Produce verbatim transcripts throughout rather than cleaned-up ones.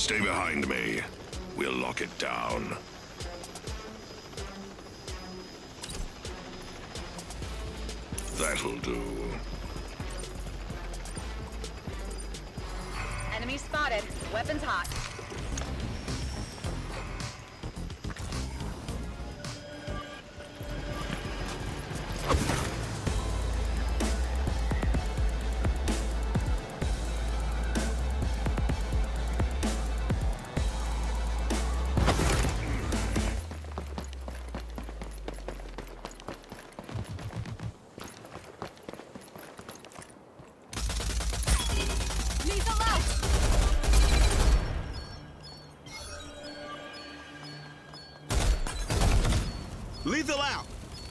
Stay behind me. We'll lock it down. That'll do. Enemy spotted. Weapons hot. Lethal out! Lethal out!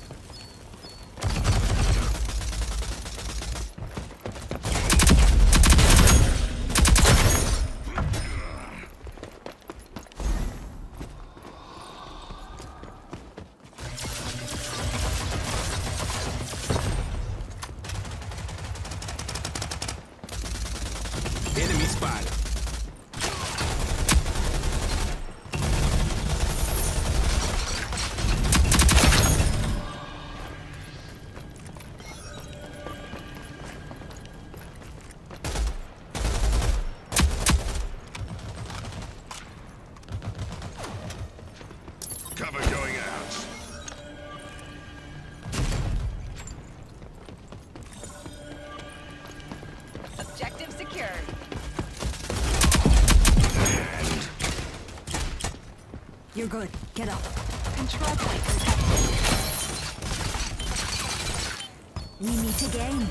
Enemy spotted. Cover going out. Objective secured. And You're good. Get up. Control point protected. We meet again.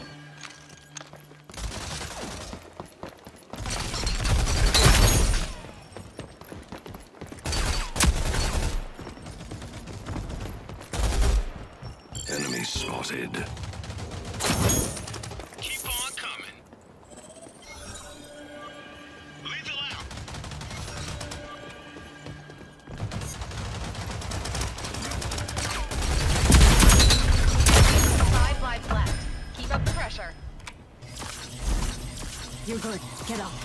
enemy spotted. Keep on coming. Lethal out. Five lives left. Keep up the pressure. You're good. Get up.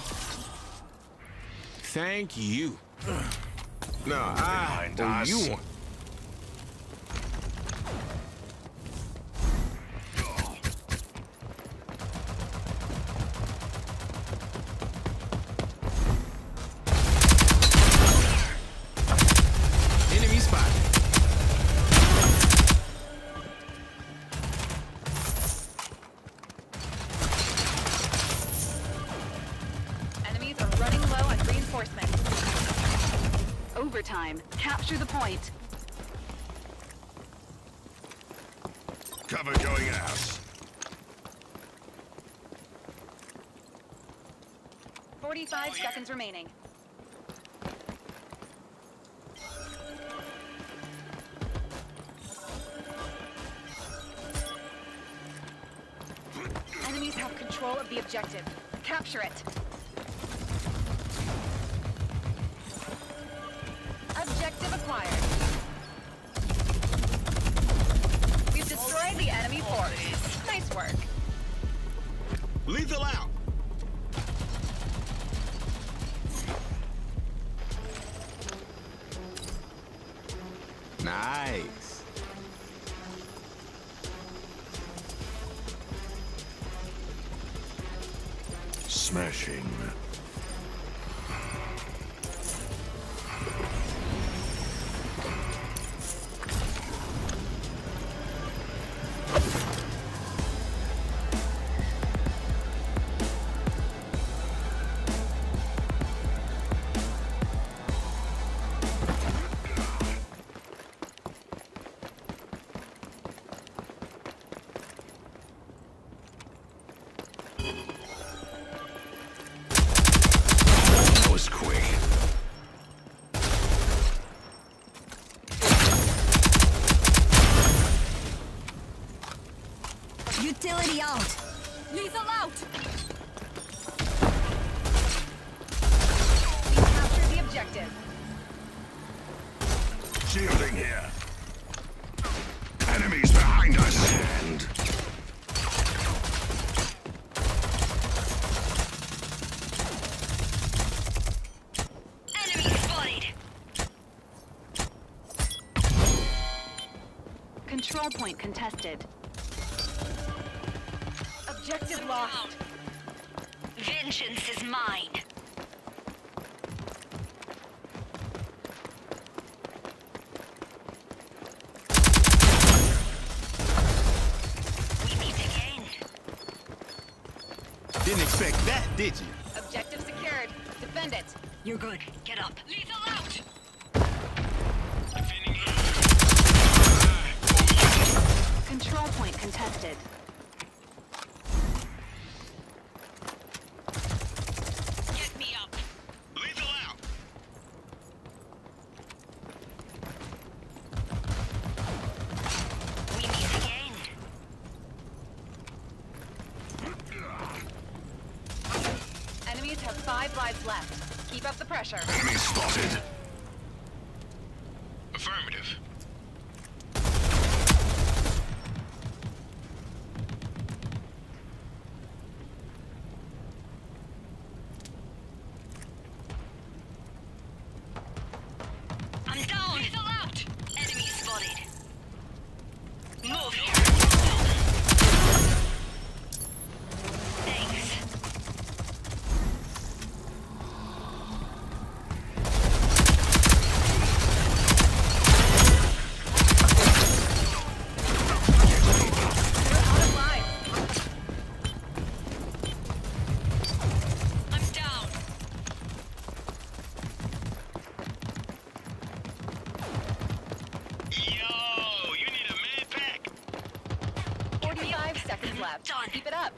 Thank you. No, I Behind owe us. you one. Enemy spotted. Enemies are running low on reinforcements. Overtime. Capture the point. Cover going out. forty-five seconds remaining. Enemies have control of the objective. Capture it. Objective acquired. We've destroyed the enemy force. Nice work. Lethal out. Nice. Smashing. That was quick. Utility out. Lethal out! We captured the objective. Shielding here. Enemies behind us. And Hard point contested. Objective lost. Vengeance is mine. We meet again. Didn't expect that, did you? Objective secured. Defend it. You're good. Get up. Lethal out. Defending here. Control point contested. Get me up. Lethal out. We meet again. Enemies have five lives left. Keep up the pressure. Enemy spotted. Affirmative. I'm down. Lethal out. Enemy spotted. Move here. Thanks. You're out of lives. I'm down. Yo, you need a med pack. forty-five seconds left. Done. Keep it up.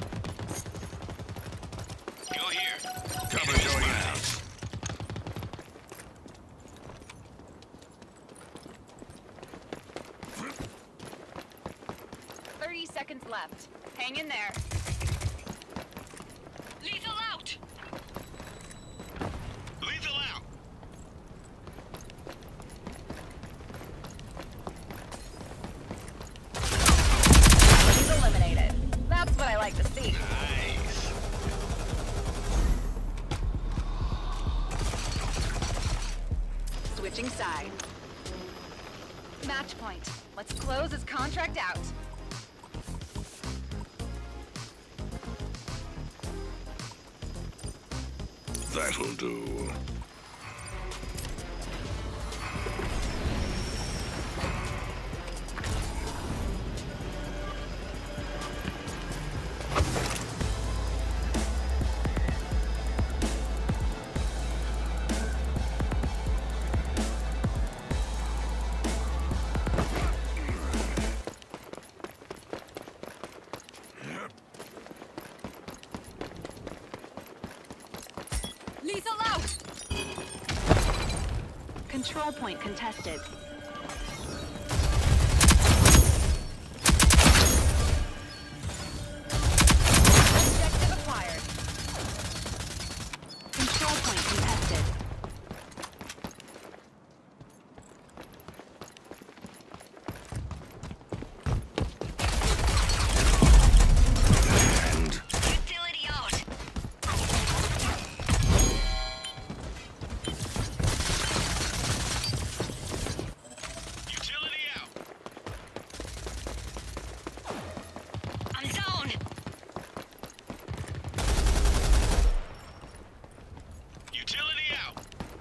Go here. Cover Enemy going spotted. out. thirty seconds left. Hang in there. Lethal out. Lethal out. He's eliminated. That's what I like to see. Nice. Switching sides. Match point. Let's close this contract out. That'll do. Lethal out! Control point contested. Objective acquired. Control point contested. And Utility out. Utility out. I'm down. Utility out.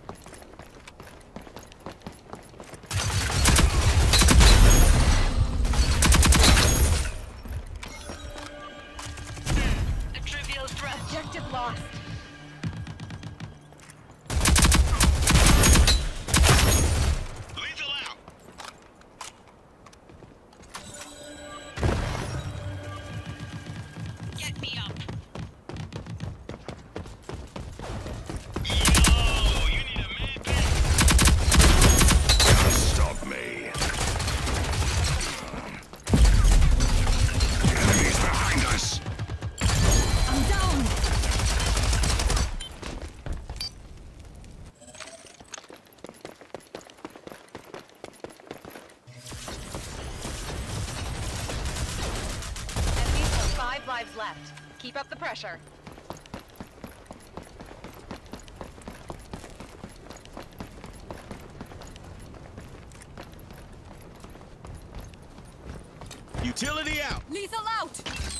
A trivial threat. Objective lost. Lethal out. Get me up. Yo, you need a med pack. stop me. Enemies behind us. I'm down. Enemies have five lives left. Keep up the pressure. Utility out. Lethal out.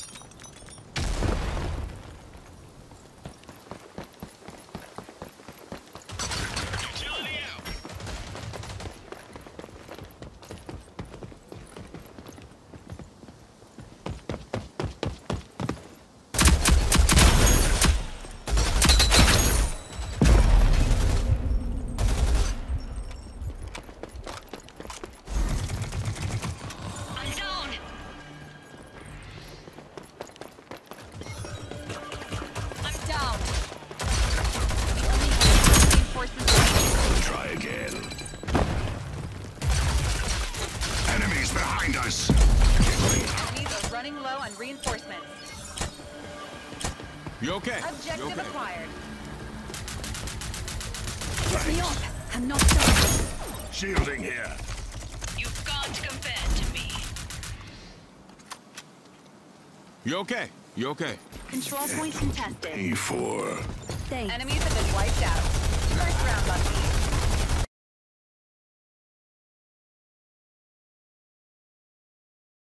Utility out. I'm down. I'm down. We only have reinforcements. Try again. Enemies behind us. Enemies are running low on reinforcements. You okay? Objective You okay? acquired. Get me up. I'm not done. Shielding here. You can't compare to me. You okay? You okay? Control point contested. E four. Thanks. Enemies have been wiped out. First round lucky.